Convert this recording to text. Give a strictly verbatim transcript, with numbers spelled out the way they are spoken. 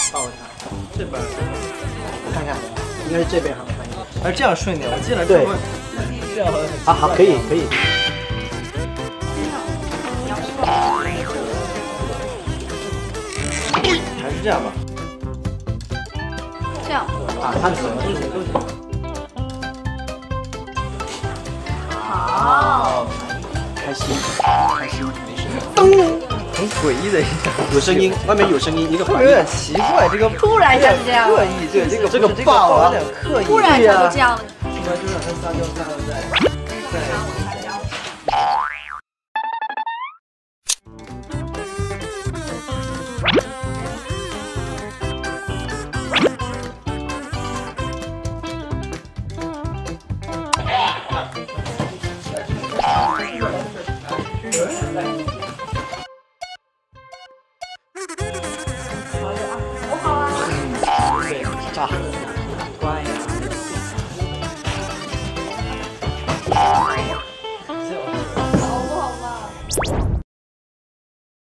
抱一下， 这边我看看，应该是这边好看一点。 哎，这样顺一点，我进来之后这样啊好，可以可以。 还是这样吧。 这样。 啊，看什么都行。 好。 开心，开心，没事。噔。 很诡异的一下， 有声音，外面有声音，一个会有点奇怪，这个突然一下就这样， 刻意对这个这个爆啊， 有点刻意， 突然一下就这样， 是不是就让他撒娇撒娇在在。 炸。